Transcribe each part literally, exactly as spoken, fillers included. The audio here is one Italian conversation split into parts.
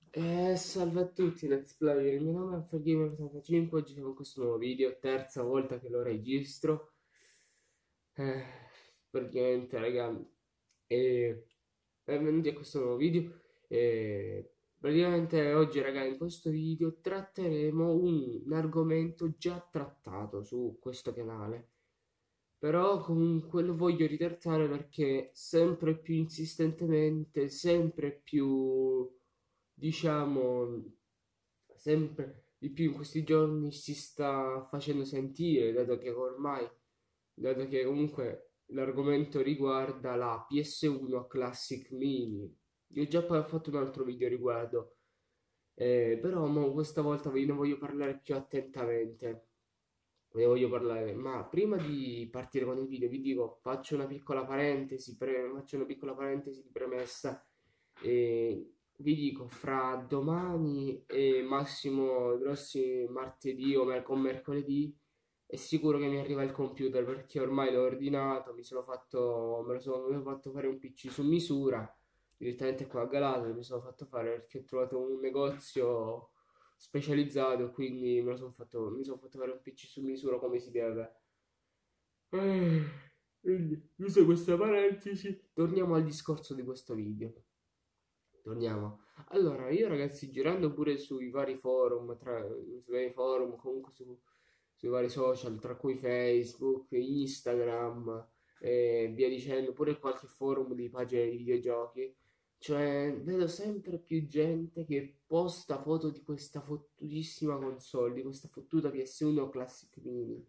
Eh, salve a tutti, Let's Player, il mio nome è FreeGamer ottantacinque, oggi siamo in questo nuovo video, terza volta che lo registro. Eh, praticamente, raga, e benvenuti a questo nuovo video. E praticamente oggi, raga, in questo video tratteremo un, un argomento già trattato su questo canale. Però comunque lo voglio ritrattare perché sempre più insistentemente, sempre più, diciamo, sempre di più in questi giorni si sta facendo sentire, dato che ormai, dato che comunque l'argomento riguarda la P S uno Classic Mini. Io ho già pa- fatto un altro video a riguardo, eh, però mo questa volta ve ne voglio parlare più attentamente. Ve ne voglio parlare, ma prima di partire con il video vi dico, faccio una piccola parentesi, pre- faccio una piccola parentesi di premessa e vi dico, fra domani e massimo grossi martedì o mer- con mercoledì è sicuro che mi arriva il computer perché ormai l'ho ordinato, mi sono fatto, me lo sono, mi sono fatto fare un P C su misura direttamente qua a Galata, mi sono fatto fare perché ho trovato un negozio specializzato, quindi me lo son fatto, mi sono fatto fare un P C su misura come si deve. Eh, Quindi, chiusa questa parentesi, torniamo al discorso di questo video. Torniamo. Allora, io ragazzi, girando pure sui vari forum, tra, sui vari forum, comunque su, sui vari social, tra cui Facebook, Instagram e via dicendo, pure qualche forum di pagine di videogiochi, cioè vedo sempre più gente che posta foto di questa fottutissima console, di questa fottuta P S uno Classic Mini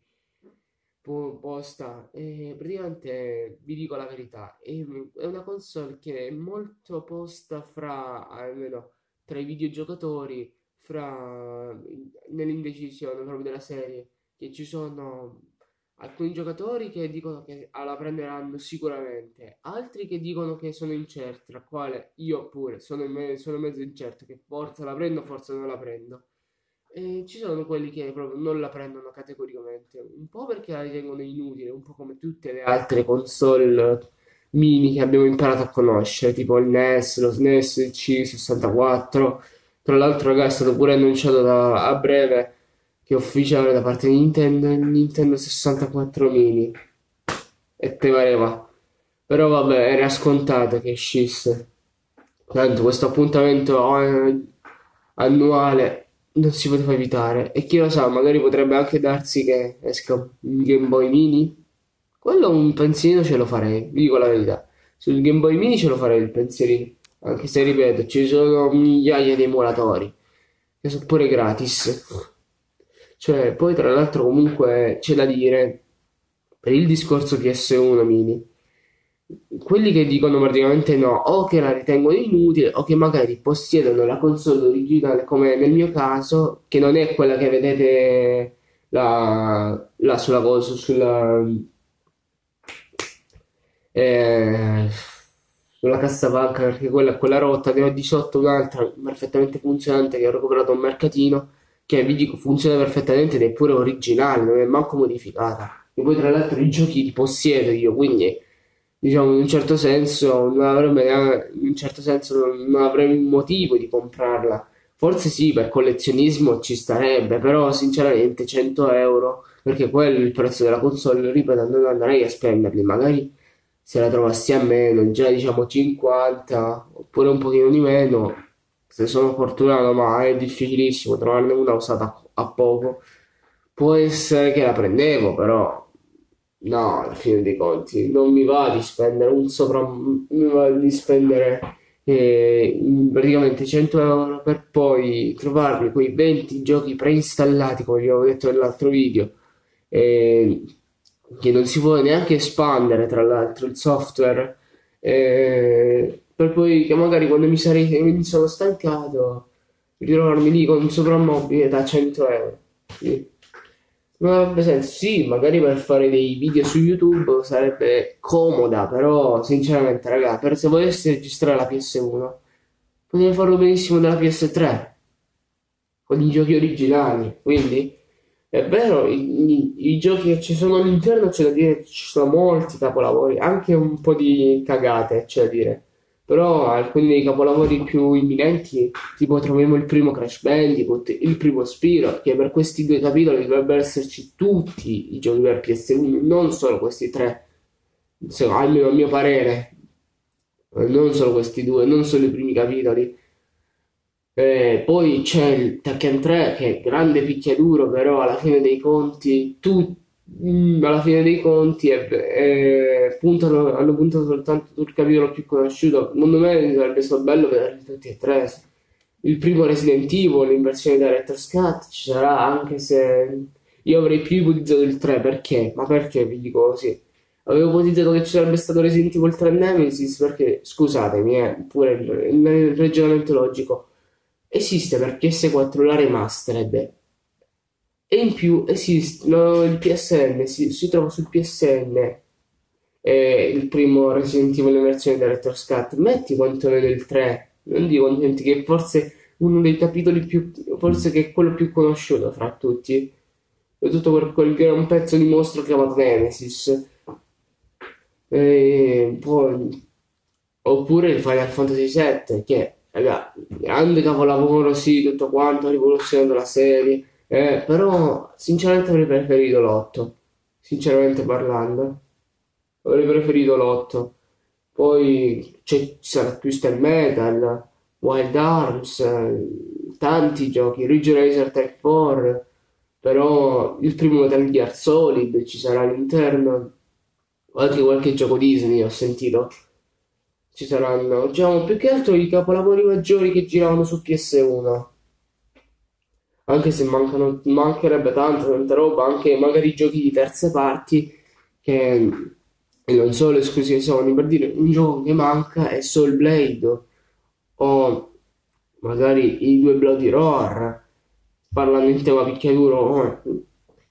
po- posta e praticamente vi dico la verità, è, è una console che è molto posta fra, almeno tra i videogiocatori, fra nell'indecisione proprio della serie, che ci sono alcuni giocatori che dicono che ah, la prenderanno sicuramente, altri che dicono che sono incerti, tra quale io pure sono, in me- sono mezzo incerto che forse la prendo, forse non la prendo. E ci sono quelli che proprio non la prendono categoricamente, un po' perché la ritengono inutile, un po' come tutte le altre console mini che abbiamo imparato a conoscere, tipo il N E S, lo S N E S, il C sessantaquattro. Tra l'altro, ragazzi, è stato pure annunciato da- a breve che è ufficiale da parte di Nintendo il Nintendo sessantaquattro mini. E te pareva. Però vabbè, era scontato che uscisse. Tanto questo appuntamento eh, annuale non si poteva evitare. E chi lo sa, magari potrebbe anche darsi che esca un Game Boy Mini. Quello un pensierino ce lo farei, vi dico la verità. Sul Game Boy Mini ce lo farei il pensierino. Anche se, ripeto, ci sono migliaia di emulatori. Che sono pure gratis. Cioè, poi tra l'altro comunque c'è da dire, per il discorso P S uno mini, quelli che dicono praticamente no, o che la ritengono inutile, o che magari possiedono la console originale, come nel mio caso, che non è quella che vedete là, là sulla cosa, sulla, eh, sulla cassapanca, perché quella è quella rotta, ne ho di sotto un'altra perfettamente funzionante che ho recuperato a un mercatino, che vi dico funziona perfettamente ed è pure originale, non è manco modificata. E poi tra l'altro i giochi li possiedo io, quindi diciamo in un certo senso non avrei, neanche- in un certo senso non, non avrei un motivo di comprarla. Forse sì, per collezionismo ci starebbe, però sinceramente cento euro, perché quello è il prezzo della console, ripeto, non andrei a spenderli, magari se la trovassi a meno, già diciamo cinquanta, oppure un pochino di meno, se sono fortunato, ma è difficilissimo trovarne una usata a poco. Può essere che la prendevo, però no, alla fine dei conti non mi va di spendere un sopra, mi va di spendere eh, praticamente cento euro per poi trovarmi quei venti giochi preinstallati, come vi avevo detto nell'altro video, eh, che non si può neanche espandere, tra l'altro, il software, eh, per poi che magari quando mi sarei, mi sono stancato, ritrovarmi lì con un soprammobile da cento euro. Sì. Non avrebbe senso, sì, magari per fare dei video su YouTube sarebbe comoda, però sinceramente, raga, per se volessi registrare la P S uno, potevi farlo benissimo dalla P S tre, con i giochi originali, quindi è vero, i, i- i giochi che ci sono all'interno c'è da dire, che ci sono molti capolavori, anche un po' di cagate, c'è da dire. Però alcuni dei capolavori più imminenti, tipo troviamo il primo Crash Bandicoot, il primo Spyro, che per questi due capitoli dovrebbero esserci tutti i giochi per P S uno, non solo questi tre, se- almeno a mio parere, eh, non solo questi due, non solo i primi capitoli. Eh, poi c'è il Tekken tre che è grande picchiaduro, però alla fine dei conti, tu, mm, alla fine dei conti è- è- puntano, hanno puntato soltanto sul capitolo più conosciuto. Secondo me sarebbe stato bello vederli tutti e tre. Il primo Resident Evil in versione Director's Cut ci sarà, anche se io avrei più ipotizzato il tre. Perché? Ma perché vi dico così? Avevo ipotizzato che ci sarebbe stato Resident Evil tre Nemesis perché, scusatemi, è pure il, il ragionamento logico. Esiste per P S quattro la remastered e in più esiste no, il P S N, si, si trova sul P S N eh, il primo Resident Evil in versione Director's Cut. Metti quantomeno il tre, non dico niente, che forse uno dei capitoli più, forse che è quello più conosciuto fra tutti, soprattutto per quel gran pezzo di mostro chiamato Nemesis. E poi, oppure il Final Fantasy sette, che, raga, grande capolavoro, sì, tutto quanto, ha rivoluzionato la serie, eh, però sinceramente avrei preferito l'otto, sinceramente parlando, avrei preferito l'otto. Poi c'è, ci sarà Twisted Metal, Wild Arms, eh, tanti giochi, Ridge Racer Type quattro, però il primo Metal Gear Solid ci sarà all'interno, anche qualche gioco Disney ho sentito. Ci saranno, diciamo, più che altro i capolavori maggiori che giravano su P S uno. Anche se mancano, mancherebbe tanta, tanta roba, anche magari giochi di terze parti che non solo esclusivi Sony. Per dire, un gioco che manca è Soul Blade o magari i due Bloody Roar, parlando in tema picchiaduro, eh,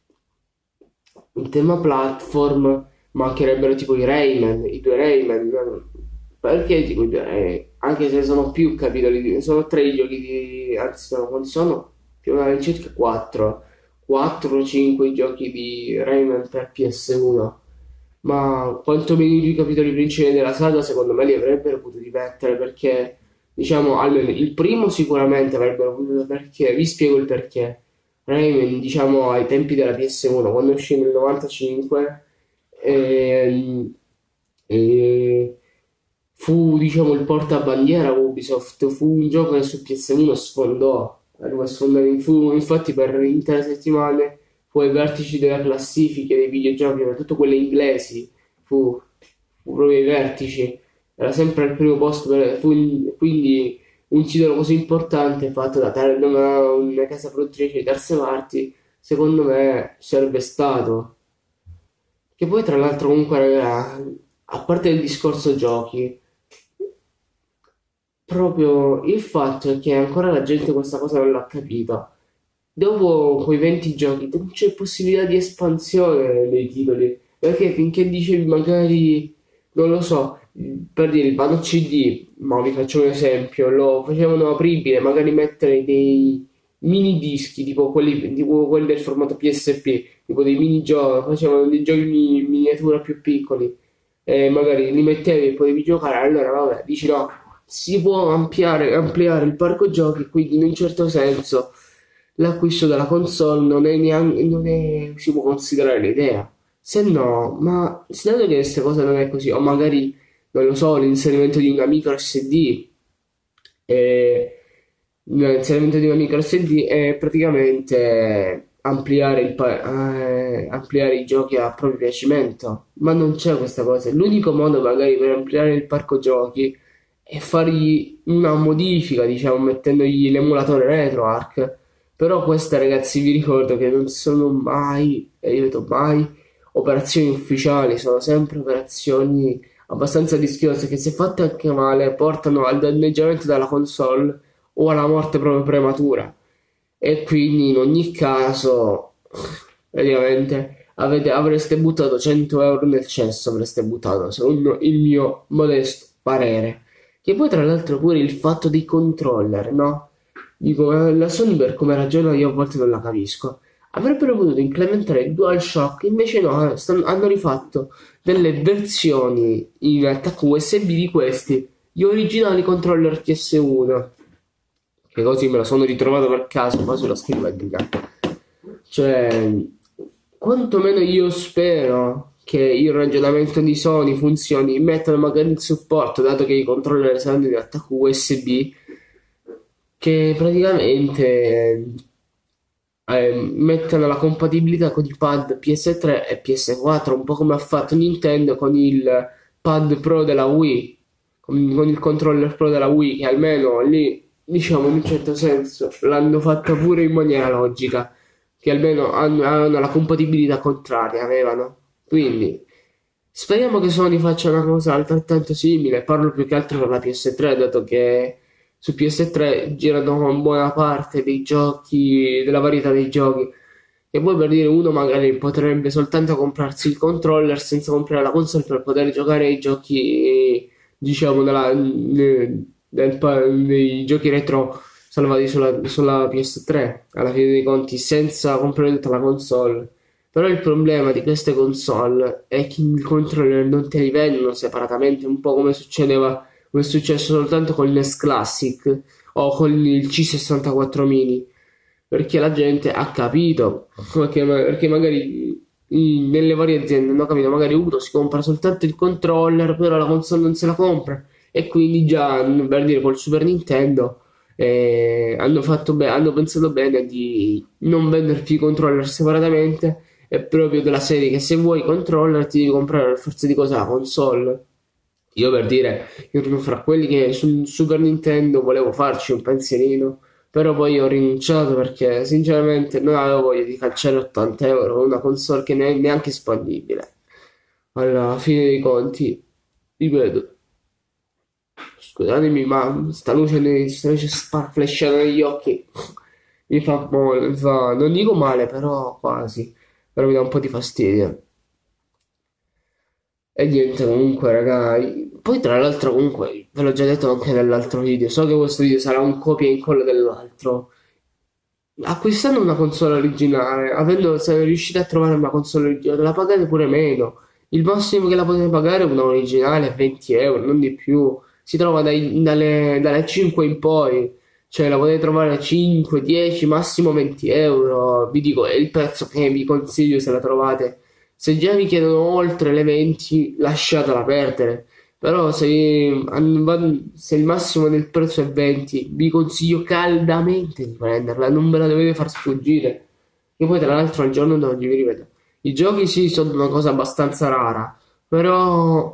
in tema platform mancherebbero tipo i Rayman, i due Rayman. Perché tipo i due Rayman? Anche se sono più capitoli, di- sono tre i giochi di... anzi sono, quanti sono? Più o meno all'incirca quattro. quattro o cinque giochi di Rayman per P S uno. Ma quantomeno i due capitoli principali della saga secondo me li avrebbero potuti mettere perché, diciamo, almeno il primo sicuramente avrebbero potuto, perché vi spiego il perché. Rayman, diciamo, ai tempi della P S uno, quando uscì nel novantacinque, ehm, eh, fu, diciamo, il portabandiera Ubisoft, fu un gioco che su P S uno sfondò, arrivò a sfondare, fu infatti per intere settimane fu ai vertici delle classifiche dei videogiochi, soprattutto quelle inglesi, fu, fu proprio ai vertici, era sempre al primo posto, per- fu in- quindi un titolo così importante fatto da, da una, una casa produttrice di terze parti, secondo me sarebbe stato. Che poi tra l'altro comunque, raga, a parte il discorso giochi, proprio il fatto è che ancora la gente questa cosa non l'ha capita. Dopo quei venti giochi non c'è possibilità di espansione nei titoli, perché finché dicevi magari, non lo so, per dire il vano C D, ma vi faccio un esempio, lo facevano apribile, magari mettere dei mini dischi, tipo quelli, tipo quelli del formato P S P, tipo dei mini giochi, facevano dei giochi in miniatura più piccoli, e magari li mettevi e potevi giocare, allora vabbè, dici no, si può ampliare, ampliare il parco giochi, quindi in un certo senso l'acquisto della console non è neanche, non è, si può considerare l'idea. Se no, ma se dato che queste cose non è così, o magari, non lo so, l'inserimento di una micro S D, eh, l'inserimento di una micro S D è praticamente ampliare, il pa- eh, ampliare i giochi a proprio piacimento, ma non c'è questa cosa. L'unico modo magari per ampliare il parco giochi è fargli una modifica, diciamo, mettendogli l'emulatore RetroArch. Però queste, ragazzi, vi ricordo che non sono mai, e io ripeto mai, operazioni ufficiali, sono sempre operazioni abbastanza rischiose che, se fatte anche male, portano al danneggiamento della console o alla morte proprio prematura. E quindi in ogni caso, praticamente, avete- avreste buttato cento euro nel cesso, avreste buttato, secondo il mio modesto parere. Che poi tra l'altro pure il fatto dei controller, no? Dico, eh, la Sony per come ragiona io a volte non la capisco. Avrebbero potuto implementare il DualShock, invece no, eh, stanno- hanno rifatto delle versioni in attacco U S B di questi gli originali controller P S uno, che così me lo sono ritrovato per caso qua sulla scrivania. Cioè, quantomeno io spero che il ragionamento di Sony funzioni, mettono magari il supporto, dato che i controller saranno di attacco U S B, che praticamente eh, mettono la compatibilità con i pad P S tre e P S quattro, un po' come ha fatto Nintendo con il pad Pro della Wii, con, con il controller Pro della Wii, che almeno lì, diciamo, in un certo senso l'hanno fatta pure in maniera logica, che almeno hanno, hanno la compatibilità contraria, avevano. Quindi speriamo che Sony faccia una cosa altrettanto simile. Parlo più che altro per la P S tre, dato che su P S tre girano con buona parte dei giochi, della varietà dei giochi. E poi, per dire, uno magari potrebbe soltanto comprarsi il controller senza comprare la console per poter giocare ai giochi, diciamo, della, del, del- dei giochi retro salvati sulla, sulla P S tre, alla fine dei conti, senza comprare tutta la console. Però il problema di queste console è che il controller non te li vendono separatamente, un po' come succedeva, come è successo soltanto con il N E S Classic o con il C sessantaquattro mini, perché la gente ha capito, perché, perché magari i- nelle varie aziende hanno capito, magari uno si compra soltanto il controller, però la console non se la compra, e quindi già, per dire, col Super Nintendo eh, hanno fatto be- hanno pensato bene di non venderti i controller separatamente, è proprio della serie che se vuoi controller ti devi comprare per forza di cosa la console. Io, per dire, io ero fra quelli che sul Super Nintendo volevo farci un pensierino, però poi ho rinunciato perché sinceramente non avevo voglia di calciare ottanta euro per una console che non è neanche spendibile. Alla fine dei conti, ripeto, scusatemi, ma sta luce, ne- sta luce spa- flashata negli occhi mi fa, mo- mi fa, non dico male, però quasi, però mi dà un po' di fastidio. E niente, comunque, raga, poi tra l'altro, comunque, ve l'ho già detto anche nell'altro video, so che questo video sarà un copia e incolla dell'altro. Acquistando una console originale, avendo, se riuscite a trovare una console originale, la pagate pure meno. Il massimo che la potete pagare è una originale, venti euro, non di più. Si trova dai- dalle, dalle cinque in poi, cioè la potete trovare a cinque, dieci, massimo venti euro. Vi dico, è il prezzo che vi consiglio se la trovate. Se già vi chiedono oltre le venti, lasciatela perdere. Però se, se il massimo del prezzo è venti, vi consiglio caldamente di prenderla, non ve la dovete far sfuggire. Che poi tra l'altro al giorno d'oggi, vi ripeto, i giochi sì sono una cosa abbastanza rara, però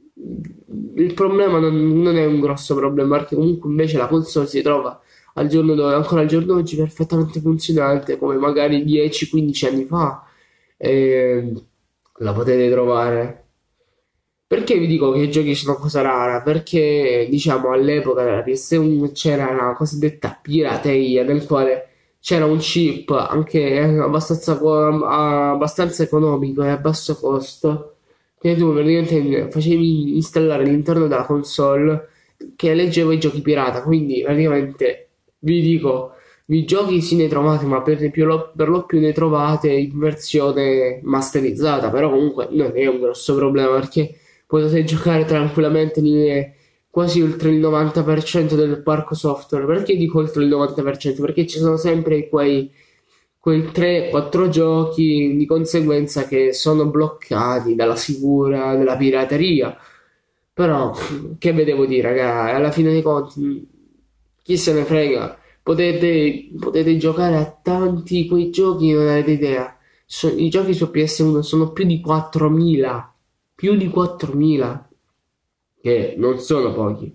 il problema non, non è un grosso problema, perché comunque invece la console si trova al giorno d'oggi, ancora al giorno d'oggi perfettamente funzionante, come magari dieci quindici anni fa, e la potete trovare. Perché vi dico che i giochi sono cosa rara? Perché, diciamo, all'epoca della P S uno c'era la cosiddetta pirateria, nel quale c'era un chip anche abbastanza, co- abbastanza economico e a basso costo, che tu praticamente facevi installare all'interno della console, che leggeva i giochi pirata. Quindi, praticamente, vi dico, i giochi sì ne trovate, ma per, più lo, per lo più ne trovate in versione masterizzata. Però comunque non è un grosso problema, perché potete giocare tranquillamente di quasi oltre il novanta per cento del parco software. Perché dico oltre il novanta per cento? Perché ci sono sempre quei, quei tre quattro giochi di conseguenza che sono bloccati dalla sicura della pirateria. Però, che vedevo dire, raga, alla fine dei conti, chi se ne frega? Potete, potete giocare a tanti quei giochi, non avete idea. So- I giochi su P S uno sono più di quattromila, più di quattromila, che non sono pochi,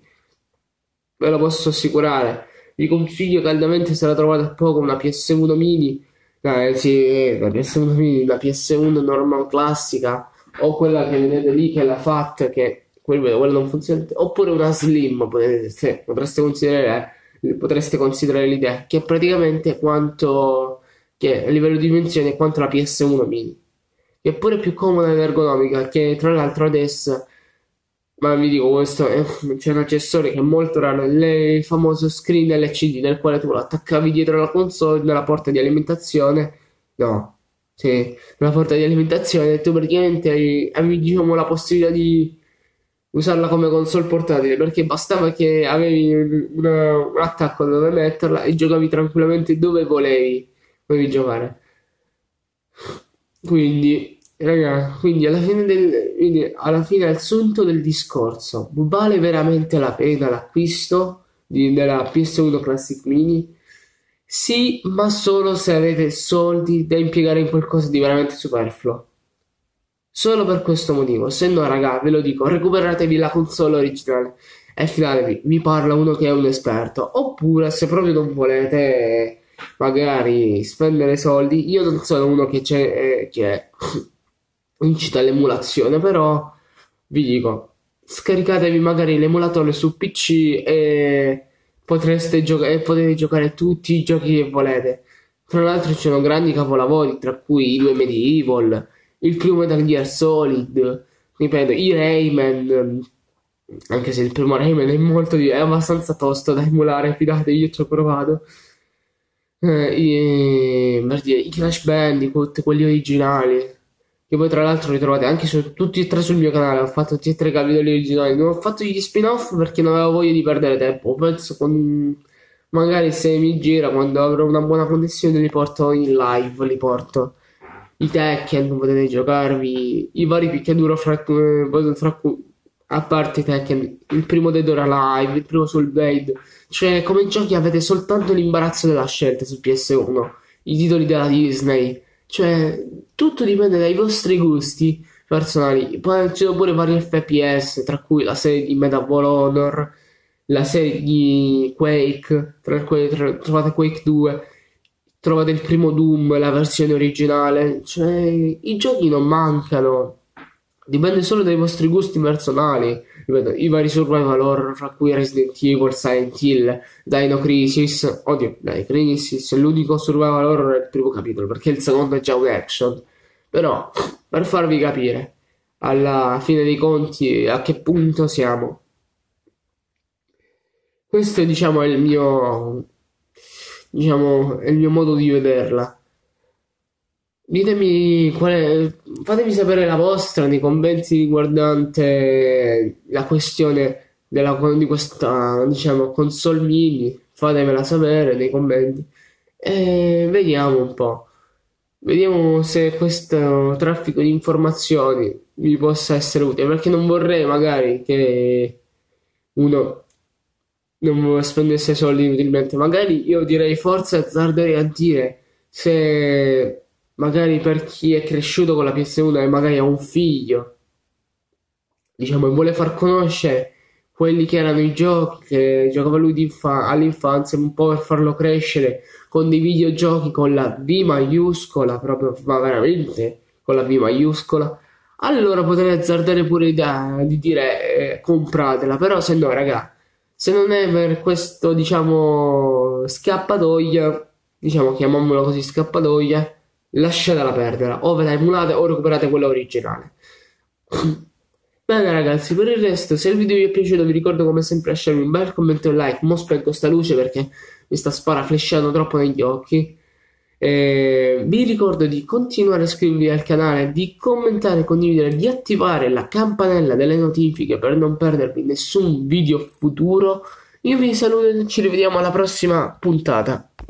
ve lo posso assicurare. Vi consiglio caldamente, se la trovate a poco, una P S uno mini, eh, sì, eh, la P S uno mini, la P S uno normal classica, o quella che vedete lì che è la FAT, che quella, quella non funziona, oppure una Slim, potete, sì, potreste considerare, eh, potreste considerare l'idea, che è praticamente quanto, che a livello di dimensione è quanto la P S uno mini, che è pure più comoda ed ergonomica, che tra l'altro adesso, ma vi dico, questo è- c'è un accessorio che è molto raro, le- il famoso screen L C D, nel quale tu lo attaccavi dietro la console, nella porta di alimentazione, no, sì, nella porta di alimentazione, e tu praticamente hai, avevi, diciamo, la possibilità di usarla come console portatile, perché bastava che avevi una- un attacco dove metterla e giocavi tranquillamente dove volevi, volevi giocare. Quindi, raga, quindi alla fine del, quindi alla fine al sunto del discorso, vale veramente la pena l'acquisto di- della P S uno Classic Mini? Sì, ma solo se avete soldi da impiegare in qualcosa di veramente superfluo. Solo per questo motivo, se no, raga, ve lo dico, recuperatevi la console originale e fidatevi, vi parla uno che è un esperto. Oppure, se proprio non volete magari spendere soldi, io non sono uno che c'è, eh, che incita all'emulazione, però vi dico, scaricatevi magari l'emulatore su P C e potreste giocare, e potete giocare tutti i giochi che volete. Tra l'altro ci sono grandi capolavori, tra cui i due Medieval, il primo Metal Gear Solid, ripeto, i Rayman, anche se il primo Rayman è molto di- è abbastanza tosto da emulare, fidate, io ci ho provato. Eh, i, per dire, i Crash Bandicoot, quelli originali, che poi tra l'altro li trovate anche su tutti e tre sul mio canale. Ho fatto tutti e tre i capitoli originali, non ho fatto gli spin-off perché non avevo voglia di perdere tempo. Penso con magari se mi gira, quando avrò una buona connessione, li porto in live, li porto i Tekken, potete giocarvi i vari picchiaduro fra, eh, fra cui- a parte i Tekken, il primo Dead or Alive, il primo Soul Blade, cioè come giochi avete soltanto l'imbarazzo della scelta su P S uno, i titoli della Disney, cioè tutto dipende dai vostri gusti personali. Poi ci sono pure vari F P S, tra cui la serie di Medal of Honor, la serie di Quake, tra cui tra- trovate Quake due, trovate il primo Doom, la versione originale, cioè i giochi non mancano, dipende solo dai vostri gusti personali. Ripeto, i vari survival horror, fra cui Resident Evil, Silent Hill, Dino Crisis, oddio, Dino Crisis, l'unico survival horror è il primo capitolo, perché il secondo è già un action, però per farvi capire alla fine dei conti a che punto siamo. Questo, diciamo, è il mio, diciamo, è il mio modo di vederla. Ditemi qual è, fatemi sapere la vostra nei commenti riguardante la questione della, di questa, diciamo, console mini. Fatemela sapere nei commenti e vediamo un po'. Vediamo se questo traffico di informazioni vi possa essere utile, perché non vorrei magari che uno non spendesse soldi inutilmente. Magari io direi forse azzarderei a dire se magari per chi è cresciuto con la P S uno e magari ha un figlio, diciamo, e vuole far conoscere quelli che erano i giochi che giocava lui d'infa- all'infanzia, un po' per farlo crescere con dei videogiochi con la V maiuscola, proprio, ma veramente con la V maiuscola. Allora potrei azzardare pure da, di dire eh, compratela, però se no, raga, se non è per questo, diciamo, scappatoia, diciamo, chiamiamolo così, scappatoia, lasciatela perdere, o ve la emulate o recuperate quella originale. Bene ragazzi, per il resto, se il video vi è piaciuto vi ricordo come sempre lasciarmi un bel commento e un like. Mo spengo sta luce perché mi sta sparaflesciando troppo negli occhi. Eh, vi ricordo di continuare a iscrivervi al canale, di commentare, condividere, di attivare la campanella delle notifiche per non perdervi nessun video futuro. Io vi saluto e ci rivediamo alla prossima puntata.